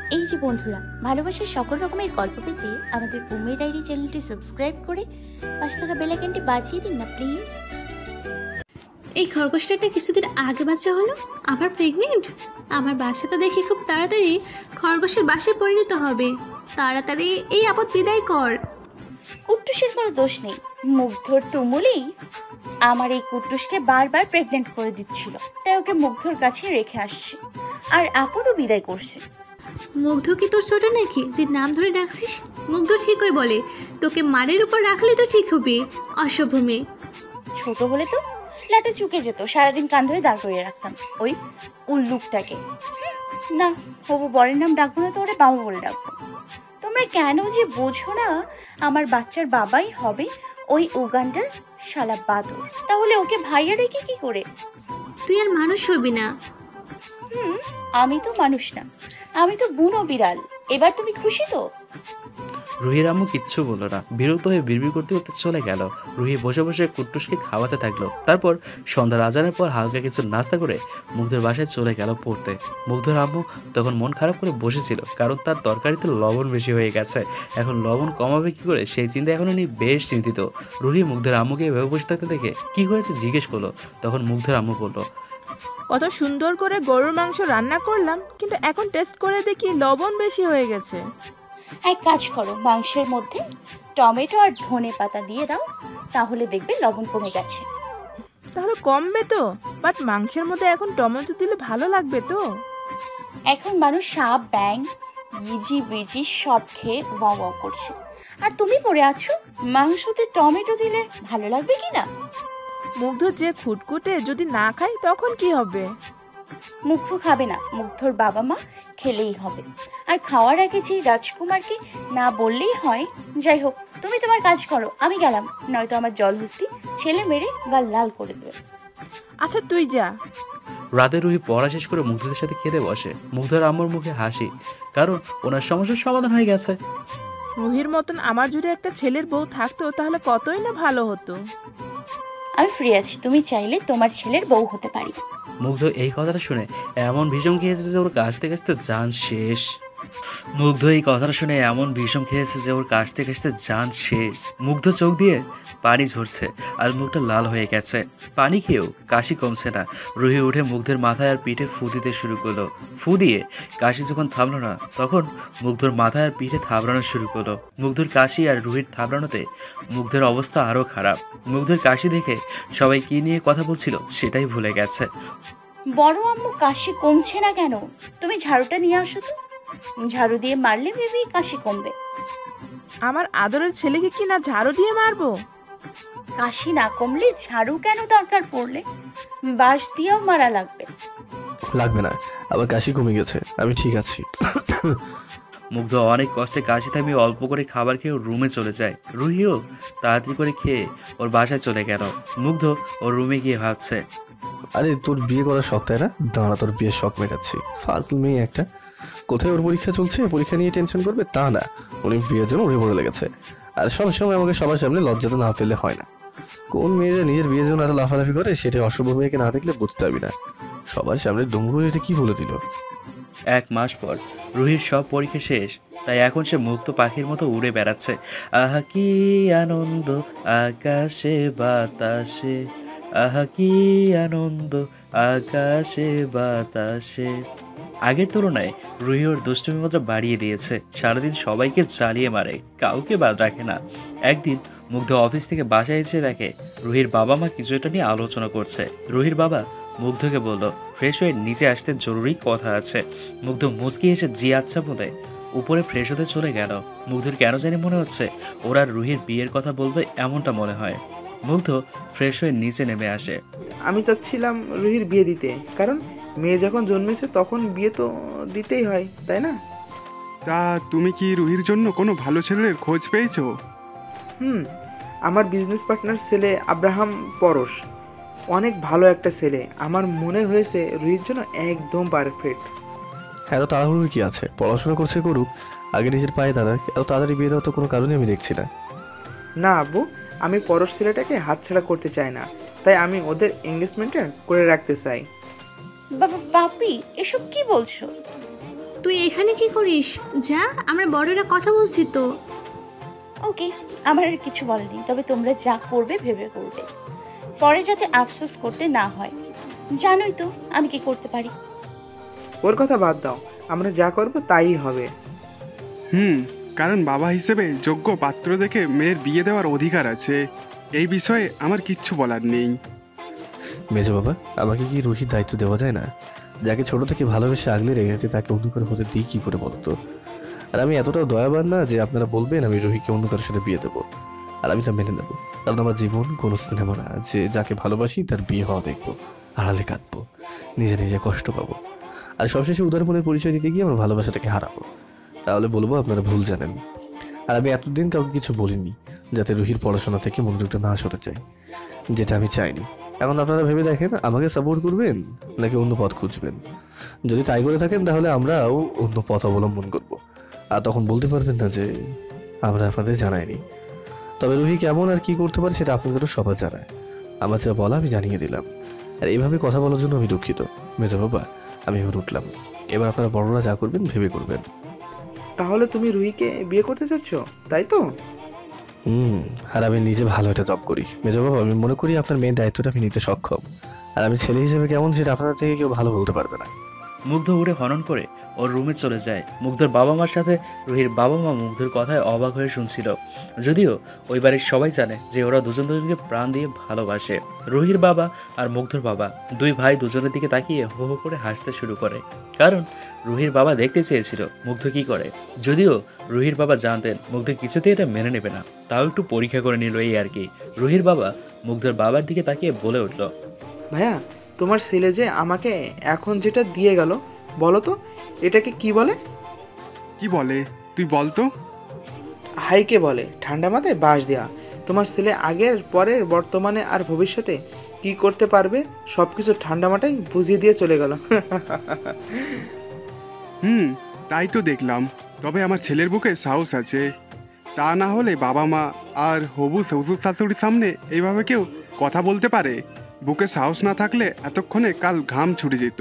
এই যে বন্ধুরা, ভালোবাসার সকল রকমের গল্প পেতে আমাদের বুমের ডায়েরি চ্যানেলটি সাবস্ক্রাইব করে পাশে থাকা বেল আইকনটি বাজিয়ে দিন না প্লিজ। এই খরগোশটা কিছুদিন আগে বাচ্চা হলো, আবার প্রেগনেন্ট। আমার বাসাটা দেখে খুব তাড়াতাড়ি খরগোশের বাসায় পরিণত হবে। তাড়াতাড়ি এই আপদ বিদায় কর। কুট্টুসের কোনো দোষ নেই, মুগ্ধর তুমুলেই আমার এই কুট্টুসকে বারবার প্রেগনেন্ট করে দিচ্ছিল, তাই ওকে মুগ্ধর কাছে রেখে আসছে, আর আপদও বিদায় করছে। মুগ্ধ কি তোর ছোট নাকি যে নাম ধরে ডাকছিস? মুগ্ধ ঠিকই বলে, তোকে মারের উপর রাখলে তো ঠিক হবে। অসভ্য মেয়ে। ছোট বলে তো লাটে চুকে যেত, সারাদিন কান ধরে দাঁড় করিয়ে রাখতাম ওই উল্লুকটাকে। না, হবু বরের নাম ডাকবো না তো, ওরে বাবা বলে ডাকবো। তোমরা কেন যে বোঝো না, আমার বাচ্চার বাবাই হবে ওই উগান্ডার শালা বাদর। তাহলে ওকে ভাইয়া রেখে কি করে? তুই আর মানুষ হবি না। আমি তো মানুষ না, আমি তো বুনো বিড়াল। এবার তুমি খুশি তো? রুহির আম্মু কিচ্ছু বলল না, বিরক্ত হয়ে বিড়বিড় করতে করতে চলে গেল। রুহি বসে বসে কুট্টুসকে খাওয়াতে থাকলো। তারপর সন্ধ্যার আজানের পর হালকা কিছু নাস্তা করে মুগ্ধের বাসায় চলে গেল পড়তে। মুগ্ধের আম্মু তখন মন খারাপ করে বসেছিল, কারণ তার তরকারিতে লবণ বেশি হয়ে গেছে। এখন লবণ কমাবে কি করে সেই চিন্তা এখন উনি বেশ চিন্তিত। রুহি মুগ্ধের আম্মুকে এভাবে বসে থাকতে দেখে কি হয়েছে জিজ্ঞেস করলো। তখন মুগ্ধের আম্মু বলল, কত সুন্দর করে গরুর মাংস রান্না করলাম, কিন্তু এখন টেস্ট করে দেখি লবণ বেশি হয়ে গেছে। এক কাজ করো, মাংসের মধ্যে টমেটো আর ধনে পাতা দিয়ে দাও, তাহলে দেখবে লবণ কমে গেছে। তাহলে কমবে তো, বাট মাংসের মধ্যে এখন টমেটো দিলে ভালো লাগবে তো? এখন মানুষ সাপ ব্যাং ইজি বিজি সব খেয়ে ওয়াও ওয়াও করছে, আর তুমি পড়ে আছো মাংসতে টমেটো দিলে ভালো লাগবে কি না? মুগ্ধ যে খুটকুটে, যদি না খাই তখন কি হবে? মুগ্ধ খাবে না, মুগ্ধর বাবা মা খেলেই হবে। আর খাওয়ার আগে যে রাজকুমারকে না বললেই হয়। যাই হোক, তুমি তোমার কাজ করো, আমি গেলাম, নয়তো আমার জলহস্তি ছেলে মেরে গাল লাল করে দেবে। আচ্ছা তুই যা। রাতে রুহি পড়া শেষ করে মুগ্ধদের সাথে খেতে বসে। মুগ্ধের আম্মুর মুখে হাসি, কারণ ওনার সমস্যার সমাধান হয়ে গেছে। রুহির মতন আমার যদি একটা ছেলের বউ থাকতো তাহলে কতই না ভালো হতো। আমি ফ্রি আছি, তুমি চাইলে তোমার ছেলের বউ হতে পারি। মুগ্ধ এই কথাটা শুনে এমন ভীষণ খেয়েছে যে ওর কাছতে কাছতে জান শেষ। মুগ্ধ এই কথাটা শুনে এমন ভীষণ খেয়েছে যে ওর কাছতে কাছতে জান শেষ। মুগ্ধ চোখ দিয়ে পানি ঝরছে আর মুখটা লাল হয়ে গেছে। পানি খেয়েও কাশি কমছে না। রুহি উঠে মুগ্ধের মাথায় আর পিঠে ফু দিতে শুরু করলো। ফু দিয়ে কাশি যখন থামলো না, তখন মুগ্ধর মাথায় আর পিঠে থাবড়ানো শুরু করলো। মুগ্ধর কাশি আর রুহির থাবড়ানোতে মুগ্ধের অবস্থা আরও খারাপ। মুগ্ধের কাশি দেখে সবাই কি নিয়ে কথা বলছিল সেটাই ভুলে গেছে। বড় আম্মু, কাশি কমছে না কেন? তুমি ঝাড়ুটা নিয়ে আসো তো, ঝাড়ু দিয়ে মারলে বেবি কাশি কমবে। আমার আদরের ছেলেকে কি না ঝাড়ু দিয়ে মারবো? কাশি না কমলে ঝাড়ু কেন দরকার পড়লে? বাঁশ দিয়েও মারা লাগবে। লাগবে না, আবার কাশি কমে গেছে, আমি ঠিক আছি। মুগ্ধ অনেক কষ্টে কাশি থামিয়ে অল্প করে খাবার খেয়ে ওর রুমে চলে যায়। রুহিও তাড়াতাড়ি করে খেয়ে ওর বাসায় চলে গেল। মুগ্ধ ওর রুমে গিয়ে ভাবছে, আরে তোর বিয়ে করার শখ তাই না? দাঁড়া, তোর বিয়ের শখ মেটাচ্ছি। ফাজল মেয়ে একটা। কোথায় ওর পরীক্ষা চলছে, পরীক্ষা নিয়ে টেনশন করবে তা না, উনি বিয়ের জন্য উড়ে পড়ে লেগেছে। আর সবসময় আমাকে সবার সামনে লজ্জাতে না ফেললে হয় না। কোন মেয়ে যে নিজের বিয়ের জন্য এত লাফালাফি করে সেটা অশুভ মেয়েকে না দেখলে বুঝতে পারবি না। সবার সামনে ডুমরু এটা কি বলে দিল। 1 মাস পর রুহির সব পরীক্ষা শেষ, তাই এখন সে মুক্ত পাখির মতো উড়ে বেড়াচ্ছে। আহা কি আনন্দ আকাশে বাতাসে, আহা কি আনন্দ আকাশে বাতাসে। আগের তুলনায় রুহি ওর দুষ্টুমি মাত্রা বাড়িয়ে দিয়েছে। সারাদিন সবাইকে জ্বালিয়ে মারে, কাউকে বাদ রাখে না। একদিন মুগ্ধ অফিস থেকে বাসায় এসে দেখে রুহির বাবা মা কিছু একটা নিয়ে আলোচনা করছে। রুহির বাবা মুগ্ধকে বলল ফ্রেশ হয়ে নিচে আসতে জরুরি কথা আছে। মুগ্ধ মুচকি এসে জি আচ্ছা বলে উপরে ফ্রেশ হতে চলে গেল। মুগ্ধর কেন জানি মনে হচ্ছে ওরা রুহির বিয়ের কথা বলবে, এমনটা মনে হয়। মুগ্ধ ফ্রেশ হয়ে নিচে নেমে আসে। আমি চাচ্ছিলাম রুহির বিয়ে দিতে, কারণ মেয়ে যখন জন্মেছে তখন বিয়ে তো দিতেই হয়, তাই না? তা তুমি কি রুহির জন্য কোনো ভালো ছেলের খোঁজ পেয়েছো? আমার বিজনেস পার্টনার ছেলে আব্রাহাম পরশ অনেক ভালো একটা ছেলে। আমার মনে হয়েছে রুহির জন্য একদম পারফেক্ট। এত তাড়াহুড়ো কি আছে? পড়াশোনা করছে করুক, আগে নিজের পায়ে দাঁড়াক। এত তাড়াতাড়ি বিয়ে দেওয়ার তো কোনো কারণে আমি দেখছি না। না আব্বু, আমি পরশ ছেলেটাকে হাতছাড়া করতে চাই না, তাই আমি ওদের এঙ্গেজমেন্টটা করে রাখতে চাই। বাপি, এসব কি বলছো? তুই এখানে কি করিস? যা, আমরা বড়রা কথা বলছি তো। ওকে, আমার আর কিছু বলেনি, তবে তোমরা যা করবে ভেবে করবে, পরে যাতে আফসোস করতে না হয়। জানোই তো আমি কি করতে পারি। ওর কথা বাদ দাও, আমরা যা করব তাই হবে। কারণ বাবা হিসেবে যোগ্য পাত্র দেখে মেয়ের বিয়ে দেওয়ার অধিকার আছে। এই বিষয়ে আমার কিচ্ছু বলার নেই। মেজো বাবা, আমাকে কি রুহির দায়িত্ব দেওয়া যায় না? যাকে ছোট থেকে ভালোবেসে আগলে রেখেছে তাকে অন্য করে হতে দিই কি করে বলো তো? আর আমি এতটাও দয়াবান না যে আপনারা বলবেন আমি রুহিকে অন্য কারোর সাথে বিয়ে দেবো। আর আমি তা মেনে নেবো, কারণ আমার জীবন কোনো সিনেমা না যে যাকে ভালোবাসি তার বিয়ে হওয়া দেখবো, আড়ালে কাঁদবো, নিজে নিজে কষ্ট পাবো, আর সবশেষে উদারপনের পরিচয় দিতে গিয়ে আমার ভালোবাসাটাকে হারাবো। তাহলে বলবো আপনারা ভুল জানেন। আর আমি এতদিন কাউকে কিছু বলিনি যাতে রুহির পড়াশোনা থেকে মনোযোগটা না সরে যায়, যেটা আমি চাইনি। এখন আপনারা ভেবে দেখেন আমাকে সাপোর্ট করবেন নাকি অন্য পথ খুঁজবেন। যদি তাই করে থাকেন তাহলে আমরাও অন্য পথ অবলম্বন করব, আর তখন বলতে পারবেন না যে আমরা আপনাদের জানাইনি। তবে রুহি কেমন আর কি করতে পারে সেটা আপনাদেরও সবার জানায়। আমার যা বলা আমি জানিয়ে দিলাম। আর এইভাবে কথা বলার জন্য আমি দুঃখিত মেজো বাবা। আমি এবার উঠলাম, এবার আপনারা বড়রা যা করবেন ভেবে করবেন। তাহলে তুমি রুহিকে বিয়ে করতে চাচ্ছ, তাই তো? আর আমি নিজে ভালো একটা জব করি মেজো বাবা। আমি মনে করি আপনার মেয়ের দায়িত্বটা আমি নিতে সক্ষম। আর আমি ছেলে হিসেবে কেমন সেটা আপনাদের থেকে কেউ ভালো বলতে পারবে না। মুগ্ধ উড়ে হনন করে ওর রুমে চলে যায়। মুগ্ধর বাবা মার সাথে রুহির বাবা মা মুগ্ধর কথায় অবাক হয়ে শুনছিল। যদিও ওই বাড়ির সবাই জানে যে ওরা দুজন দুজনকে প্রাণ দিয়ে ভালোবাসে। রুহির বাবা আর মুগ্ধর বাবা দুই ভাই দুজনের দিকে তাকিয়ে হো হো করে হাসতে শুরু করে, কারণ রুহির বাবা দেখতে চেয়েছিল মুগ্ধ কি করে। যদিও রুহির বাবা জানতেন মুগ্ধ কিছুতেই এটা মেনে নেবে না, তাও একটু পরীক্ষা করে নিল এই আর কি। রুহির বাবা মুগ্ধর বাবার দিকে তাকিয়ে বলে উঠল, ভাইয়া, তোমার ছেলে যে আমাকে এখন যেটা দিয়ে গেল, বলো তো এটাকে কি বলে? কি বলে তুই বল তো? হাইকে বলে ঠান্ডা মাথায় বাঁশ দেওয়া। তোমার ছেলে আগের পরের বর্তমানে আর ভবিষ্যতে কি করতে পারবে সব কিছু ঠান্ডা মাথায় বুঝিয়ে দিয়ে চলে গেল। তাই তো দেখলাম। তবে আমার ছেলের বুকে সাহস আছে। তা না হলে বাবা মা আর হবু শ্বশুর শাশুড়ির সামনে এইভাবে কেউ কথা বলতে পারে? বুকে সাহস না থাকলে এতক্ষণে কাল ঘাম ছুটে যেত।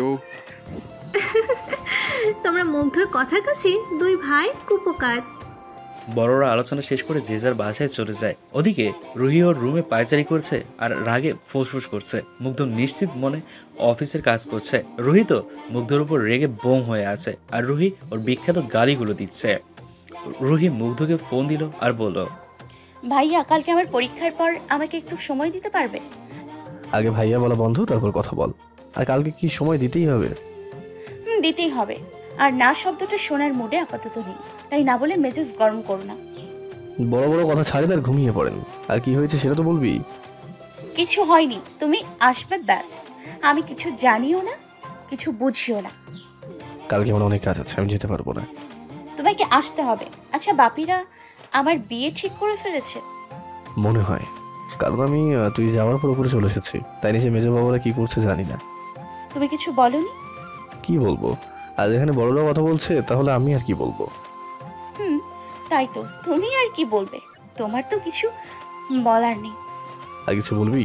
তোমরা মুগ্ধর কথার কাছে দুই ভাই কুপোকাত। বড়রা আলোচনা শেষ করে যে যার বাসায় চলে যায়। ওদিকে রুহি ওর রুমে পায়চারি করছে আর রাগে ফুসফুস করছে। মুগ্ধ নিশ্চিত মনে অফিসের কাজ করছে। রুহি তো মুগ্ধর উপর রেগে বোম হয়ে আছে, আর রুহি ওর বিখ্যাত গালিগুলো দিচ্ছে। রুহি মুগ্ধকে ফোন দিল আর বলল, ভাইয়া, কালকে আমার পরীক্ষার পর আমাকে একটু সময় দিতে পারবে? আগে ভাইয়া বলা বন্ধ, তারপর কথা বল। আর কালকে কি সময় দিতেই হবে? দিতেই হবে। আর না শব্দটা শোনার মুডে আপাতত নেই, তাই না বলে মেজাজ গরম করো না। বড় বড় কথা ছাড়েন আর ঘুমিয়ে পড়েন। আর কি হয়েছে সেটা তো বলবি। কিছু হয়নি, তুমি আসবে ব্যাস। আমি কিছু জানিও না, কিছু বুঝিও না। কালকে আমার অনেক কাজ আছে, আমি যেতে পারবো না। তোমাকে আসতে হবে। আচ্ছা, বাপিরা আমার বিয়ে ঠিক করে ফেলেছে? মনে হয়, কারণ আমি তুই যাওয়ার পর উপরে চলে এসেছি, তাই নিচে মেজো বাবারা কি করছে জানি না। তুমি কিছু বলনি? কি বলবো? আজ এখানে বড়রা কথা বলছে, তাহলে আমি আর কি বলবো? তাই তো, তুমি আর কি বলবে? তোমার তো কিছু বলার নেই। আর কিছু বলবি?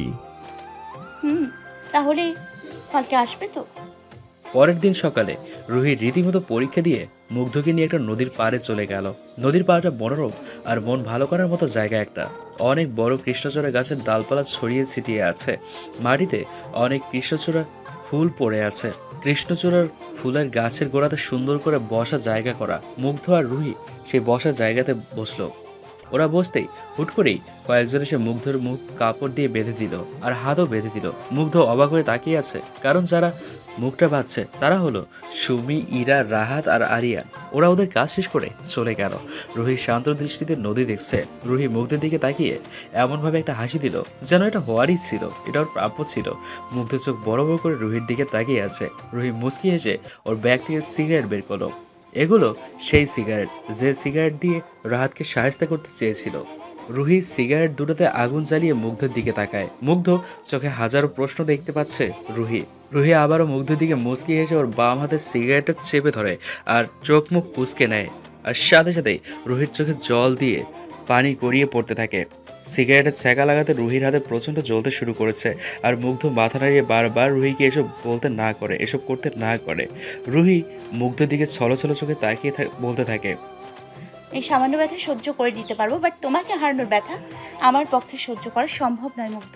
তাহলে কালকে আসবে তো? পরের দিন সকালে রুহি রীতিমতো পরীক্ষা দিয়ে মুগ্ধকে নিয়ে একটা নদীর পাড়ে চলে গেল। নদীর পাড়টা মনোরম আর মন ভালো করার মতো জায়গা একটা। অনেক বড় কৃষ্ণচূড়া গাছের ডালপালা ছড়িয়ে ছিটিয়ে আছে। মাটিতে অনেক কৃষ্ণচূড়া ফুল পড়ে আছে। কৃষ্ণচূড়ার ফুলের গাছের গোড়াতে সুন্দর করে বসা জায়গা করা। মুগ্ধ আর রুহি সেই বসার জায়গাতে বসলো। ওরা বসতেই হুট করেই কয়েকজন এসে মুগ্ধর মুখ কাপড় দিয়ে বেঁধে দিল আর হাতও বেঁধে দিল। মুগ্ধ অবাক হয়ে তাকিয়ে আছে, কারণ যারা মুখটা বাঁধছে তারা হলো সুমি, ইরা, রাহাত আর আরিয়ান। ওরা ওদের কাজ শেষ করে চলে গেল। রুহি শান্ত দৃষ্টিতে নদী দেখছে। রুহি মুগ্ধের দিকে তাকিয়ে এমনভাবে একটা হাসি দিল যেন এটা হওয়ারই ছিল, এটা ওর প্রাপ্য ছিল। মুগ্ধের চোখ বড় বড় করে রুহির দিকে তাকিয়ে আছে। রুহি মুচকি হেসে ওর ব্যাগ থেকে সিগারেট বের করলো। এগুলো সেই সিগারেট যে সিগারেট দিয়ে রাহাতকে সাহায্য করতে চেয়েছিল। রুহি সিগারেট দুটোতে আগুন জ্বালিয়ে মুগ্ধের দিকে তাকায়। মুগ্ধ চোখে হাজারো প্রশ্ন দেখতে পাচ্ছে। রুহি আবারও মুগ্ধের দিকে মুচকি হেসে ওর বাম হাতের সিগারেটটা চেপে ধরে আর চোখ মুখ কুঁচকে নেয়। আর সাথে সাথেই রুহির চোখে জল দিয়ে পানি গড়িয়ে পড়তে থাকে। সিগারেটের ছ্যাঁকা লাগাতে রুহির হাতে প্রচণ্ড জ্বলতে শুরু করেছে। আর মুগ্ধ মাথা নাড়িয়ে বারবার রুহিকে এসব করতে না করে। রুহি মুগ্ধের দিকে ছলছল চোখে তাকিয়ে বলতে থাকে, এই সামান্য ব্যথা সহ্য করে দিতে পারবো, বাট তোমাকে হারানোর ব্যথা আমার পক্ষে সহ্য করা সম্ভব নয় মুগ্ধ।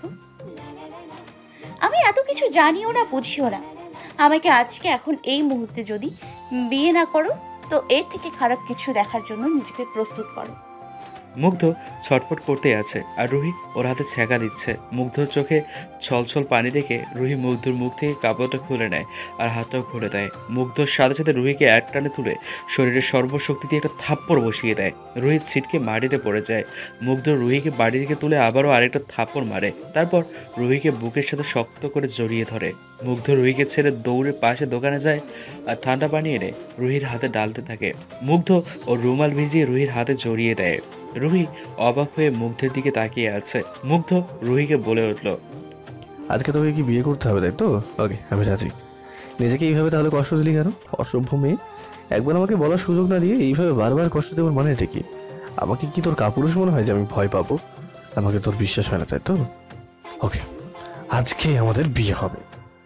আমি এত কিছু জানিও না, বুঝিও না। আমাকে আজকে এখন এই মুহূর্তে যদি বিয়ে না করো, তো এর থেকে খারাপ কিছু দেখার জন্য নিজেকে প্রস্তুত করো। মুগ্ধ ছটফট করতে আছে আর রুহি ওর হাতে ছ্যাঁকা দিচ্ছে। মুগ্ধর চোখে ছলছল পানি দেখে রুহি মুগ্ধর মুখ থেকে কাপড়টা খুলে নেয় আর হাতটাও খুলে দেয়। মুগ্ধর সাথে সাথে রুহিকে এক টানে তুলে শরীরের সর্বশক্তি দিয়ে একটা থাপ্পড় বসিয়ে দেয়। রুহি ছিটকে মাটিতে পড়ে যায়। মুগ্ধ রুহিকে বাড়ি থেকে তুলে আবারও আরেকটা থাপ্পড় মারে। তারপর রুহিকে বুকের সাথে শক্ত করে জড়িয়ে ধরে। মুগ্ধ রুহিকে ছেড়ে দৌড়ে পাশে দোকানে যায় আর ঠান্ডা পানি এনে রুহির হাতে ডালতে থাকে। মুগ্ধ ও রুমাল ভিজিয়ে রুহির হাতে জড়িয়ে দেয়। রুহি অবাক হয়ে মুগ্ধের দিকে তাকিয়ে আছে। মুগ্ধ রুহিকে বলে উঠল, আজকে তোকে কি বিয়ে করতে হবে, তাই তো? ওকে, আমি রাজি। নিজেকে এইভাবে তাহলে কষ্ট দিলি কেন, অসভ্য মেয়ে? একবার আমাকে বলার সুযোগ না দিয়ে এইভাবে বারবার কষ্ট দেওয়ার মানে এটা কি? আমাকে কি তোর কাপুরুষ মনে হয় যে আমি ভয় পাবো? আমাকে তোর বিশ্বাস হয় না, তাই তো? ওকে, আজকে আমাদের বিয়ে হবে।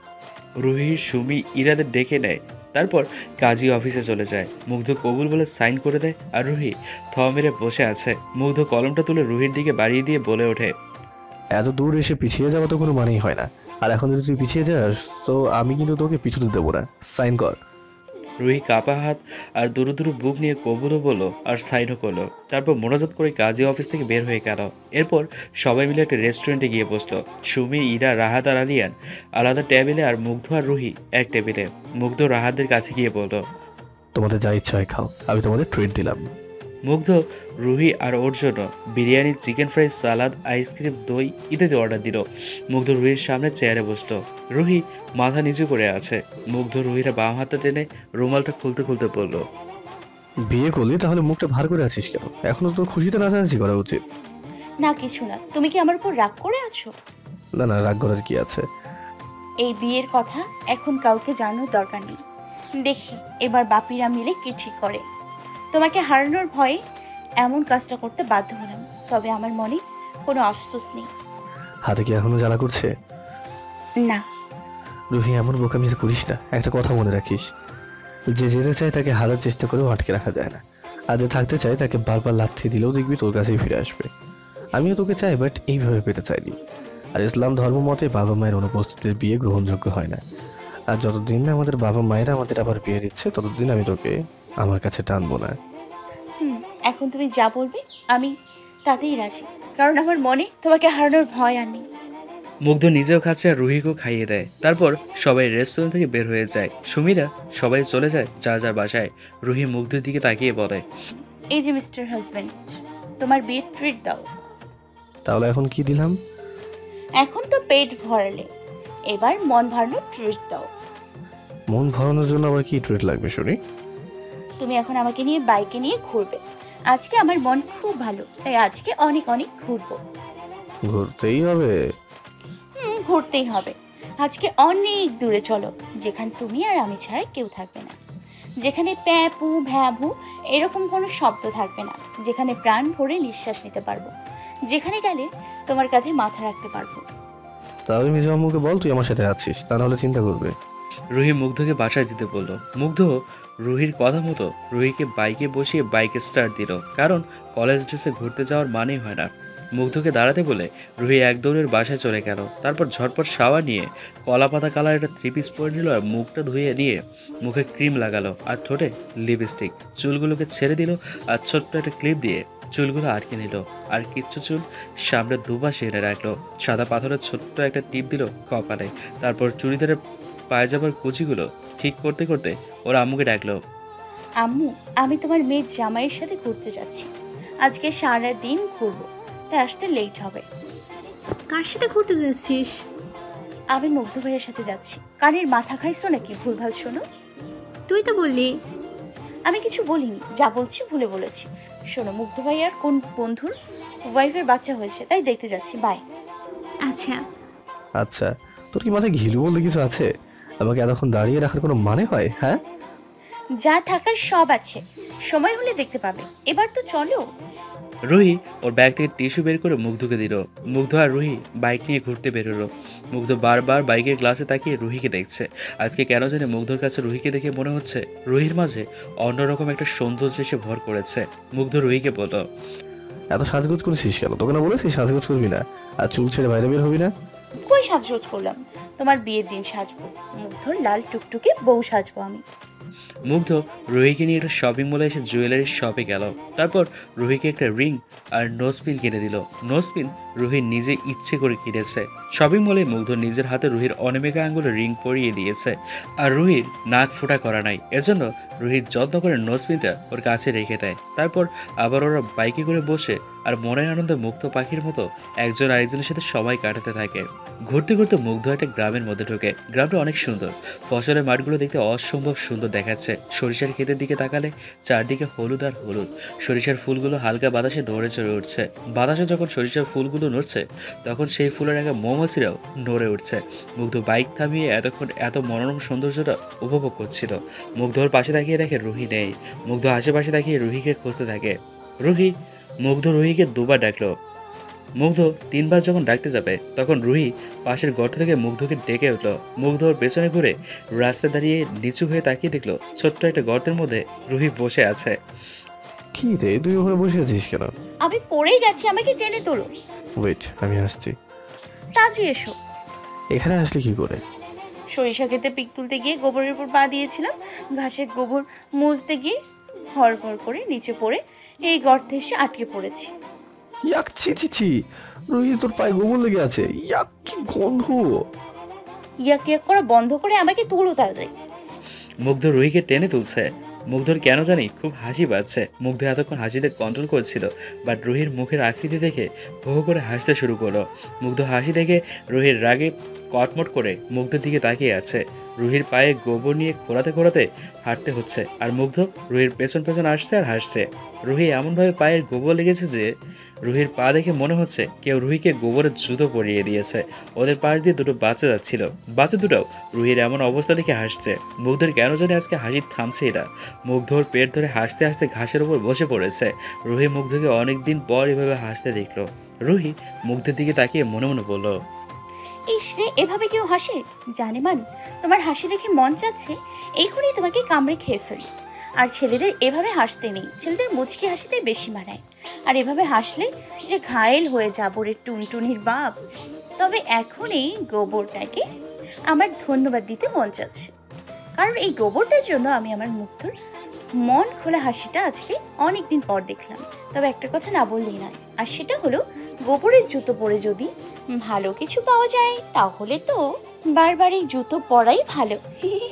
রুহি সুমি ইরাদের ডেকে নেয়। তারপর কাজী অফিসে চলে যায়। মুগ্ধ কবুল বলে সাইন করে দেয় আর রুহি থ মেরে বসে আছে। মুগ্ধ কলমটা তুলে রুহির দিকে বাড়িয়ে দিয়ে বলে ওঠে, এত দূর এসে পিছিয়ে যাওয়া তো কোনো মানেই হয় না। আর এখন যদি তুই পিছিয়ে যাস তো আমি কিন্তু তোকে পিছুতে দেবো না। সাইন কর। রুহি কাপা হাত আর দুরু দুরু বুক নিয়ে কবুলও বললো আর সাইনও করলো। তারপর মোনাজাত করে কাজী অফিস থেকে বের হয়ে গেল। এরপর সবাই মিলে একটা রেস্টুরেন্টে গিয়ে বসলো। সুমি, ইরা, রাহাত আর আরিয়ান আলাদা টেবিলে আর মুগ্ধ আর রুহি এক টেবিলে। মুগ্ধ রাহাতদের কাছে গিয়ে বলল, তোমাদের যা ইচ্ছা হয় খাও, আমি তোমাদের ট্রিট দিলাম। মুগ্ধ রুহি আর ওর জন্য biryani, chicken fry, salad, ice cream, দই ইত্যাদি অর্ডার দিল। মুগ্ধ রুহির সামনে চেয়ারে বসলো। রুহি মাথা নিচু করে আছে। মুগ্ধ রুহির বাম হাতটা টেনে রুমালটা খুলতে খুলতে বলল, বিয়ে করলি তাহলে মুখটা ভার করে আছিস কেন? এখনো তোর খুশিতে নাচানাচি করা উচিত। না কিছু না, তুমি কি আমার উপর রাগ করে আছো? না না, রাগ করার কি আছে? এই বিয়ের কথা এখন কাউকে জানানোর দরকার নেই। দেখি এবার বাপিরা মিলে কি ঠিক করে। তোমাকে হারানোর ভয়ে এমন কাজটা করতে বাধ্য হলাম, তবে আমার মনে কোনো আফসোস নেই। হাতে কি এখনো জ্বালা করছে? না। রুহি, এমন বোকামি আর করিস না। একটা কথা মনে রাখিস, যে যেতে চায় তাকে হারার চেষ্টা করেও আটকে রাখা যায় না। আর যে থাকতে চায় তাকে বারবার লাথি দিলেও দেখবি তোর কাছেই ফিরে আসবে। আমিও তোকে চাই, বাট এইভাবে পেতে চাইনি। আর ইসলাম ধর্ম মতে বাবা মায়ের অনুপস্থিতিতে বিয়ে গ্রহণযোগ্য হয় না। আর যতদিন না আমাদের বাবা মায়েরা আমাদের আবার বিয়ে দিচ্ছে, ততদিন আমি তোকে আমার কাছে টানবো না। এখন তুমি যা বলবে আমি তাতেই রাজি, কারণ আমার মনে তোমাকে হারানোর ভয় আর নেই। মুগ্ধ নিজেও খাচ্ছে আর রুহিকেও খাইয়ে দেয়। তারপর সবাই রেস্টুরেন্ট থেকে বের হয়ে যায়। সুমিরা সবাই চলে যায় যার যার বাসায়। রুহি মুগ্ধের দিকে তাকিয়ে বলে, এই যে মিস্টার হাজব্যান্ড, তোমার বিয়ের ট্রিট দাও। তাহলে এখন কি দিলাম? এখন তো পেট ভরালে, এবার মন ভরানোর ট্রিট দাও। মন ভরানোর জন্য আবার কি ট্রিট লাগবে শুনি? তুমি এখন আমাকে নিয়ে বাইকে নিয়ে ঘুরবে। আজকে আমার মন খুব ভালো, তাই আজকে অনেক অনেক ঘুরবো। ঘুরতেই হবে? ঘুরতেই হবে। আজকে অনেক দূরে চলো, যেখানে তুমি আর আমি ছাড়া কেউ থাকবে না, যেখানে প্যাপু ভ্যাভু এরকম কোনো শব্দ থাকবে না, যেখানে প্রাণ ভরে নিঃশ্বাস নিতে পারবো, যেখানে গেলে তোমার কাঁধে মাথা রাখতে পারবো। তাহলে মিজু আম্মুকে বল তুই আমার সাথে আছিস, তা নাহলে চিন্তা করবে। রুহি মুগ্ধকে বাসায় যেতে বলল। মুগ্ধ রুহির কথা মতো রুহিকে বাইকে বসিয়ে বাইকে স্টার্ট দিল, কারণ কলেজ ড্রেসে ঘুরতে যাওয়ার মানেই হয় না। মুগ্ধকে দাঁড়াতে বলে রুহি এক দৌড়ের বাসায় চলে গেল। তারপর ঝটপট শাওয়ার নিয়ে কলা পাতা কালার একটা 3 পিস পরে নিল আর মুখটা ধুয়ে নিয়ে মুখে ক্রিম লাগালো আর ঠোঁটে লিপস্টিক। চুলগুলোকে ছেড়ে দিল আর ছোট্ট একটা ক্লিপ দিয়ে চুলগুলো আটকে নিল আর কিচ্ছু চুল সামনে দুপাশে এনে রাখলো। সাদা পাথরের ছোট্ট একটা টিপ দিল কপালে। তারপর চুড়িদারের পায়জামার কুচিগুলো ঠিক করতে করতে ওর আম্মুকে ডাকলো, আম্মু, আমি তোমার মেয়ের জামাইয়ের সাথে ঘুরতে যাচ্ছি। আজকে সারা দিন ঘুরবো, তাই আসতে লেট হবে। কার সাথে ঘুরতে যাচ্ছিস? আমি মুগ্ধ ভাইয়ের সাথে যাচ্ছি। কানের মাথা খাইছো নাকি? ভুলভাল শোনো। তুই তো বললি। আমি কিছু বলিনি, যা বলছি ভুলে বলেছি। শোনো, মুগ্ধ ভাইয়ার কোন বন্ধুর ওয়াইফের বাচ্চা হয়েছে, তাই দেখতে যাচ্ছি। বাই। আচ্ছা। আচ্ছা, তোর কি মাথায় ঘিলু বলতে কিছু আছে? আমাকে এতক্ষণ দাঁড়িয়ে রাখার কোনো মানে হয়? হ্যাঁ, যা থাকার সব আছে, সময় হলে দেখতে পাবে। এবার তো চলো। রুহি ওর ব্যাগ থেকে টিস্যু বের করে মুগ্ধকে দিল। মুগ্ধ আর রুহি বাইক নিয়ে ঘুরতে বেরোলো। মুগ্ধ বারবার বাইকের গ্লাসে তাকিয়ে রুহিকে দেখছে। আজকে কেন জানে মুগ্ধর কাছে রুহিকে দেখে মনে হচ্ছে রুহির মাঝে অন্যরকম একটা সৌন্দর্য এসে ভর করেছে। মুগ্ধ রুহিকে বলল, এত সাজগোজ করেছিস কেন? তোকে না বলেছিস সাজগোজ করবি না, আর চুল ছেড়ে বাইরে বের হবি না? কই সাজগোজ করলাম? তোমার বিয়ের দিন সাজবো, মুগ্ধর লাল টুকটুকে বউ সাজবো আমি। মুগ্ধ রুহিকে নিয়ে একটা শপিং মলে এসে জুয়েলারির শপে গেল। তারপর রুহিকে একটা রিং আর নোজপিন কিনে দিল। নোজপিন রুহি নিজে ইচ্ছে করে কিনেছে। শপিং মলে মুগ্ধ নিজের হাতে রুহির অনেমিকা আঙ্গুলে রিং পরিয়ে দিয়েছে, আর রুহির নাক ফোঁটা করা নাই, এজন্য রুহির যত্ন করে নোজপিনটা ওর কাছে রেখে দেয়। তারপর আবার ওরা বাইকে করে বসে আর মনের আনন্দে মুক্ত পাখির মতো একজন আরেকজনের সাথে সময় কাটাতে থাকে। ঘুরতে ঘুরতে মুগ্ধ একটা গ্রামের মধ্যে ঢোকে। গ্রামটা অনেক সুন্দর, ফসলের মাঠগুলো দেখতে অসম্ভব সুন্দর দেখাচ্ছে। সরিষার ক্ষেতের দিকে তাকালে চারদিকে হলুদ আর হলুদ। সরিষার ফুলগুলো হালকা বাতাসে নড়ে চড়ে উঠছে। বাতাসে যখন সরিষার ফুলগুলো নড়ছে তখন সেই ফুলের আগে মৌমাছিরাও নড়ে উঠছে। মুগ্ধ বাইক থামিয়ে এতক্ষণ এত মনোরম সৌন্দর্যটা উপভোগ করছিল। মুগ্ধর পাশে তাকিয়ে দেখে রুহি নেই। মুগ্ধ আশেপাশে তাকিয়ে রুহিকে খুঁজতে থাকে। মুগ্ধ রুহিকে দুবার ডাকলো। মুগ্ধ তিনবার যখন ডাকতে যাবে তখন রুহি পাশের গর্ত থেকে মুগ্ধকে ডেকে উঠলো। মুগ্ধ ওর পেছনে ঘুরে রাস্তায় দাঁড়িয়ে নিচু হয়ে তাকিয়ে দেখলো ছোট্ট একটা গর্তের মধ্যে রুহি বসে আছে। কি রে, তুই ওখানে বসে আছিস কেন? আমি পড়েই গেছি, আমাকে টেনে তোলো। ওয়েট, আমি আসছি। তাড়াতাড়ি এসো। এখানে আসলে কি করে? সরিষা খেতে পিক তুলতে গিয়ে গোবরের উপর পা দিয়েছিলাম। ঘাসের গোবর মুছতে গিয়ে হড়বড় করে নিচে পড়ে এই গর্তে এসে আটকে পড়েছি। ইয়াক, ছি ছি ছি, রুহি তোর পায়ে গোবর লেগে আছে। ইয়াক, কি গন্ধ! ইয়াক ইয়াক করা বন্ধ করে আমাকে তুলো তাড়াতাড়ি। মুগ্ধ রুহিকে টেনে তুলছে। মুগ্ধর কেন জানি খুব হাসি পাচ্ছে। মুগ্ধ এতক্ষণ হাসিতে কন্ট্রোল করছিল, বাট রুহির মুখের আকৃতি দেখে হো হো করে হাসতে শুরু করলো। মুগ্ধ হাসি দেখে রুহির রাগে কটমট করে মুগ্ধের দিকে তাকিয়ে আছে। রুহির পায়ে গোবর নিয়ে খোঁড়াতে খোঁড়াতে হাঁটতে হচ্ছে, আর মুগ্ধ রুহির পেছন পেছন আসছে আর হাসছে। রুহি এমনভাবে পায়ের গোবর লেগেছে যে রুহির পা দেখে মনে হচ্ছে কেউ রুহিকে গোবরের জুতো পরিয়ে দিয়েছে। ওদের পাশ দিয়ে দুটো বাচ্চা যাচ্ছিল, বাচ্চা দুটাও রুহির এমন অবস্থা দেখে হাসছে। মুগ্ধর কেন জানি আজকে হাসি থামছে না। মুগ্ধর পেট ধরে হাসতে হাসতে ঘাসের ওপর বসে পড়েছে। রুহি মুগ্ধকে অনেকদিন পর এভাবে হাসতে দেখলো। রুহি মুগ্ধের দিকে তাকিয়ে মনে মনে বলল, ইস রে, এভাবে কেউ হাসে? জানে মান, তোমার হাসি দেখে মন চাচ্ছে এইখনই তোমাকে কামড়ে খেয়ে ফেলি। আর ছেলেদের এভাবে হাসতে নেই, ছেলেদের মুচকি হাসিতে বেশি মানায়। আর এভাবে হাসলে যে ঘায়েল হয়ে যাবো রে টুনটুনির বাপ। তবে এখন এই গোবরটাকে আমার ধন্যবাদ দিতে মন চাচ্ছে, কারণ এই গোবরটার জন্য আমি আমার মুগ্ধর মন খোলা হাসিটা আজকে অনেকদিন পর দেখলাম। তবে একটা কথা না বললেই নয়, আর সেটা হলো গোবরের জুতো পরে যদি ভালো কিছু পাওয়া যায় তাহলে তো বারবার এই জুতো পরাই ভালো।